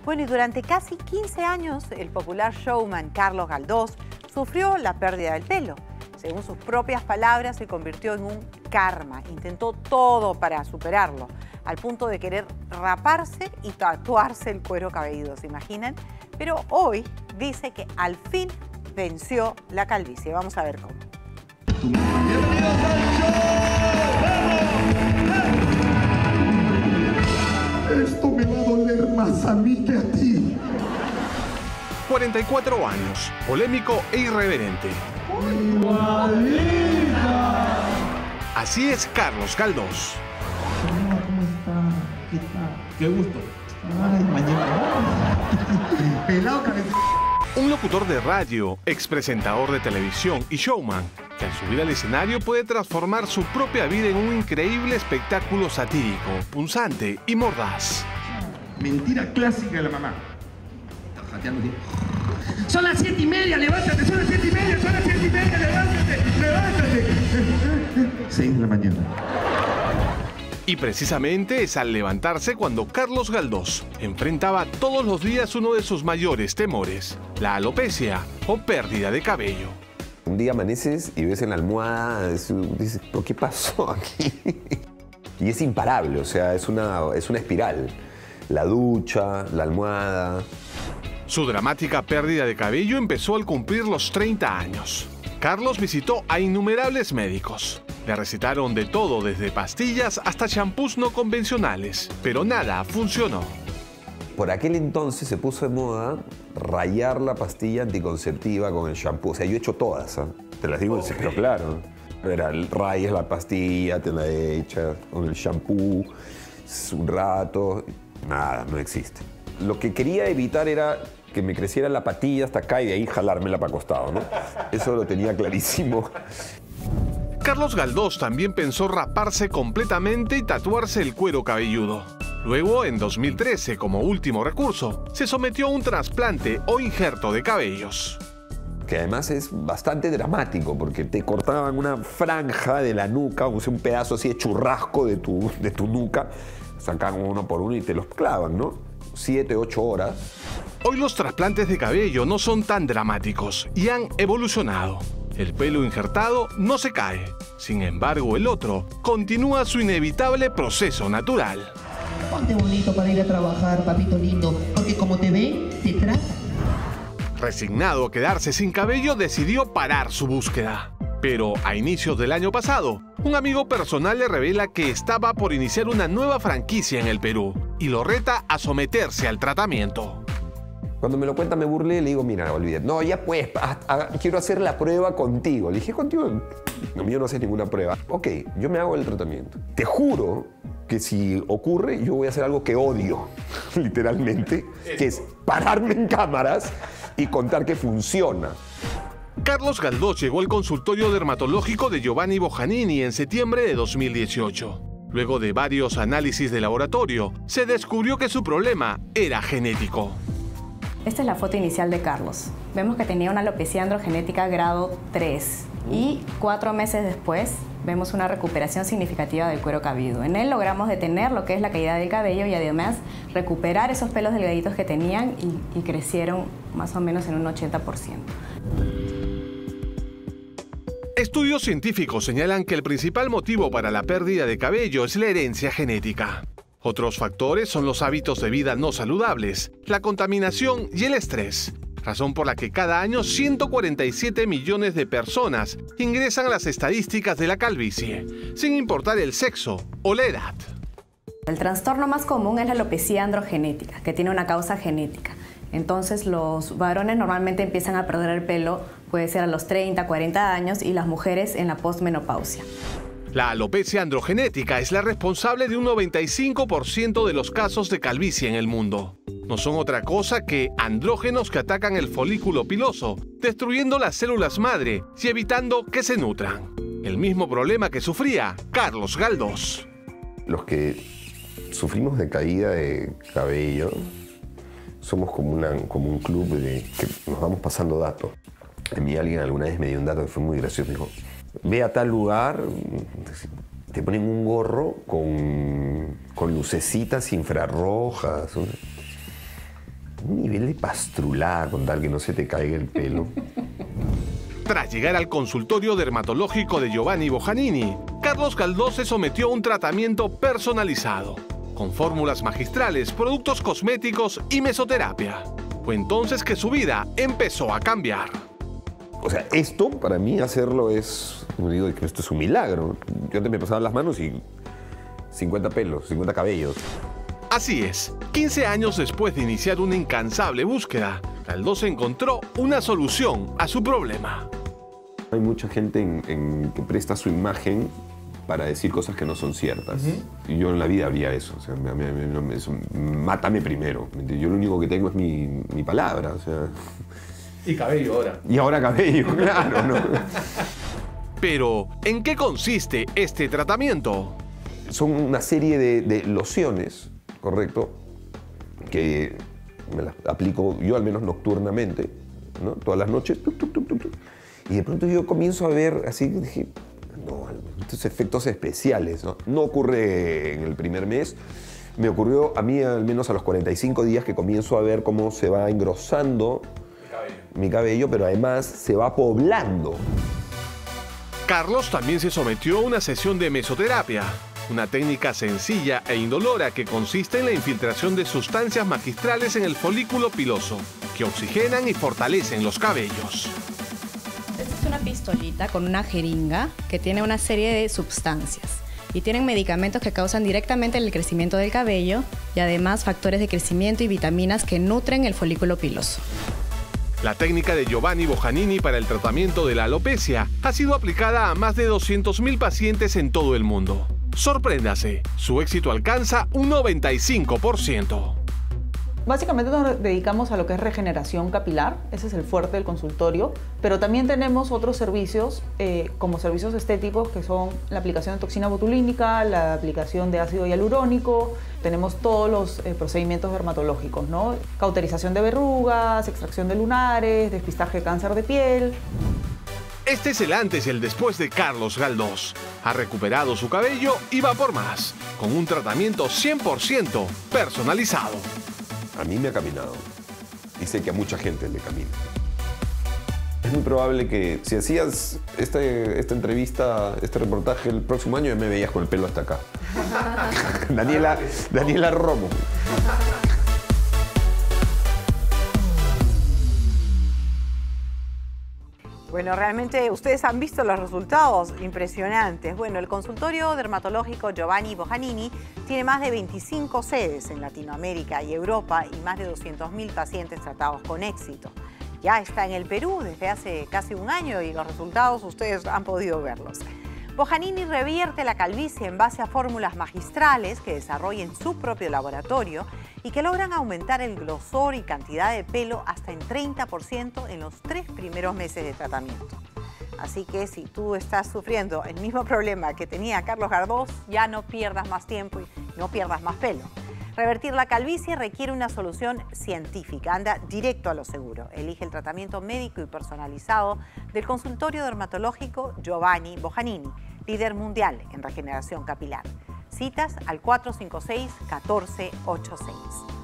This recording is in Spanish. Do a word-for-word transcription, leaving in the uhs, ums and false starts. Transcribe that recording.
Bueno, y durante casi quince años, el popular showman Carlos Galdós sufrió la pérdida del pelo. Según sus propias palabras, se convirtió en un karma. Intentó todo para superarlo, al punto de querer raparse y tatuarse el cuero cabelludo, ¿se imaginan? Pero hoy dice que al fin venció la calvicie. Vamos a ver cómo. ¡Bienvenidos al show! Esto me va a doler más a mí que a ti. cuarenta y cuatro años, polémico e irreverente. ¡Igualita! Así es Carlos Galdós. Hola, ¿cómo está? ¿Qué tal? Qué gusto. Ay, mañana. Pelado cabeza. Un locutor de radio, expresentador de televisión y showman, que al subir al escenario puede transformar su propia vida en un increíble espectáculo satírico, punzante y mordaz. Mentira clásica de la mamá. Está jateando, tío. Son las siete y media, levántate, son las siete y media, son las siete y media, levántate, levántate. Seis de la mañana. Y precisamente es al levantarse cuando Carlos Galdós enfrentaba todos los días uno de sus mayores temores, la alopecia o pérdida de cabello. Un día amaneces y ves en la almohada, es- dices, ¿pero qué pasó aquí? Y es imparable, o sea, es una, es una espiral. La ducha, la almohada. Su dramática pérdida de cabello empezó al cumplir los treinta años. Carlos visitó a innumerables médicos. Le recetaron de todo, desde pastillas hasta champús no convencionales, pero nada funcionó. Por aquel entonces se puso de moda rayar la pastilla anticonceptiva con el shampoo. O sea, yo he hecho todas, ¿ah? Te las digo en serio, claro. Era, rayas la pastilla, te la echas con el shampoo, un rato, nada, no existe. Lo que quería evitar era que me creciera la patilla hasta acá y de ahí jalármela para costado, ¿no? Eso lo tenía clarísimo. Carlos Galdós también pensó raparse completamente y tatuarse el cuero cabelludo. Luego, en dos mil trece, como último recurso, se sometió a un trasplante o injerto de cabellos. Que además es bastante dramático porque te cortaban una franja de la nuca, o sea, un pedazo así de churrasco de tu, de tu nuca, sacaban uno por uno y te los clavan, ¿no? Siete, ocho horas. Hoy los trasplantes de cabello no son tan dramáticos y han evolucionado. El pelo injertado no se cae. Sin embargo, el otro continúa su inevitable proceso natural. Ponte bonito para ir a trabajar, papito lindo, porque como te ven, te tratan. Resignado a quedarse sin cabello, decidió parar su búsqueda. Pero a inicios del año pasado, un amigo personal le revela que estaba por iniciar una nueva franquicia en el Perú y lo reta a someterse al tratamiento. Cuando me lo cuenta me burlé y le digo, mira, olvídate. No, ya pues, ha- ha- quiero hacer la prueba contigo. Le dije, contigo, no, yo no sé ninguna prueba. Ok, yo me hago el tratamiento. Te juro que si ocurre, yo voy a hacer algo que odio, literalmente, que es pararme en cámaras y contar que funciona. Carlos Galdós llegó al consultorio dermatológico de Giovanni Bojanini en septiembre de dos mil dieciocho. Luego de varios análisis de laboratorio, se descubrió que su problema era genético. Esta es la foto inicial de Carlos. Vemos que tenía una alopecia androgenética grado tres y cuatro meses después vemos una recuperación significativa del cuero cabelludo. En él logramos detener lo que es la caída del cabello y además recuperar esos pelos delgaditos que tenían y, y crecieron más o menos en un ochenta por ciento. Estudios científicos señalan que el principal motivo para la pérdida de cabello es la herencia genética. Otros factores son los hábitos de vida no saludables, la contaminación y el estrés, razón por la que cada año ciento cuarenta y siete millones de personas ingresan a las estadísticas de la calvicie, sin importar el sexo o la edad. El trastorno más común es la alopecia androgenética, que tiene una causa genética. Entonces los varones normalmente empiezan a perder el pelo, puede ser a los treinta, cuarenta años, y las mujeres en la posmenopausia. La alopecia androgenética es la responsable de un noventa y cinco por ciento de los casos de calvicie en el mundo. No son otra cosa que andrógenos que atacan el folículo piloso, destruyendo las células madre y evitando que se nutran. El mismo problema que sufría Carlos Galdós. Los que sufrimos de caída de cabello somos como, una, como un club de que nos vamos pasando datos. A mí alguien alguna vez me dio un dato que fue muy gracioso. Me dijo, ve a tal lugar, te ponen un gorro con, con lucecitas infrarrojas. un nivel de pastrulada con tal que no se te caiga el pelo. Tras llegar al consultorio dermatológico de Giovanni Bojanini, Carlos Galdós se sometió a un tratamiento personalizado, con fórmulas magistrales, productos cosméticos y mesoterapia. Fue entonces que su vida empezó a cambiar. O sea, esto para mí hacerlo es, como digo, que esto es un milagro. Yo antes me pasaban las manos y cincuenta pelos, cincuenta cabellos. Así es, quince años después de iniciar una incansable búsqueda, Galdós encontró una solución a su problema. Hay mucha gente en, en, que presta su imagen para decir cosas que no son ciertas. Uh-huh. Y yo en la vida había eso. O sea, me, me, me, eso, mátame primero. Yo lo único que tengo es mi, mi palabra. O sea. Y cabello ahora. Y ahora cabello, claro, ¿no? Pero, ¿en qué consiste este tratamiento? Son una serie de, de lociones, ¿correcto? Que me las aplico yo al menos nocturnamente, ¿no? Todas las noches. Tuc, tuc, tuc, tuc, tuc. Y de pronto yo comienzo a ver así, dije, no, estos efectos especiales, ¿no? No ocurre en el primer mes. Me ocurrió a mí al menos a los cuarenta y cinco días que comienzo a ver cómo se va engrosando mi cabello, mi cabello pero además se va poblando. Carlos también se sometió a una sesión de mesoterapia, una técnica sencilla e indolora que consiste en la infiltración de sustancias magistrales en el folículo piloso, que oxigenan y fortalecen los cabellos. Esta es una pistolita con una jeringa que tiene una serie de sustancias y tienen medicamentos que causan directamente el crecimiento del cabello y además factores de crecimiento y vitaminas que nutren el folículo piloso. La técnica de Giovanni Bojanini para el tratamiento de la alopecia ha sido aplicada a más de doscientos mil pacientes en todo el mundo. Sorpréndase, su éxito alcanza un noventa y cinco por ciento. Básicamente nos dedicamos a lo que es regeneración capilar, ese es el fuerte del consultorio, pero también tenemos otros servicios eh, como servicios estéticos que son la aplicación de toxina botulínica, la aplicación de ácido hialurónico, tenemos todos los eh, procedimientos dermatológicos, ¿no? Cauterización de verrugas, extracción de lunares, despistaje de cáncer de piel. Este es el antes y el después de Carlos Galdós. Ha recuperado su cabello y va por más, con un tratamiento cien por ciento personalizado. A mí me ha caminado y sé que a mucha gente le camina. Es muy probable que si hacías este, esta entrevista, este reportaje el próximo año, ya me veías con el pelo hasta acá. Daniela, Daniela Romo. Bueno, realmente ustedes han visto los resultados impresionantes. Bueno, el consultorio dermatológico Giovanni Bojanini tiene más de veinticinco sedes en Latinoamérica y Europa y más de doscientos mil pacientes tratados con éxito. Ya está en el Perú desde hace casi un año y los resultados ustedes han podido verlos. Bojanini revierte la calvicie en base a fórmulas magistrales que desarrolla en su propio laboratorio y que logran aumentar el grosor y cantidad de pelo hasta en treinta por ciento en los tres primeros meses de tratamiento. Así que si tú estás sufriendo el mismo problema que tenía Carlos Galdós, ya no pierdas más tiempo y no pierdas más pelo. Revertir la calvicie requiere una solución científica. Anda directo a lo seguro. Elige el tratamiento médico y personalizado del consultorio dermatológico Giovanni Bojanini, líder mundial en regeneración capilar. Citas al cuatro cinco seis, uno cuatro ocho seis.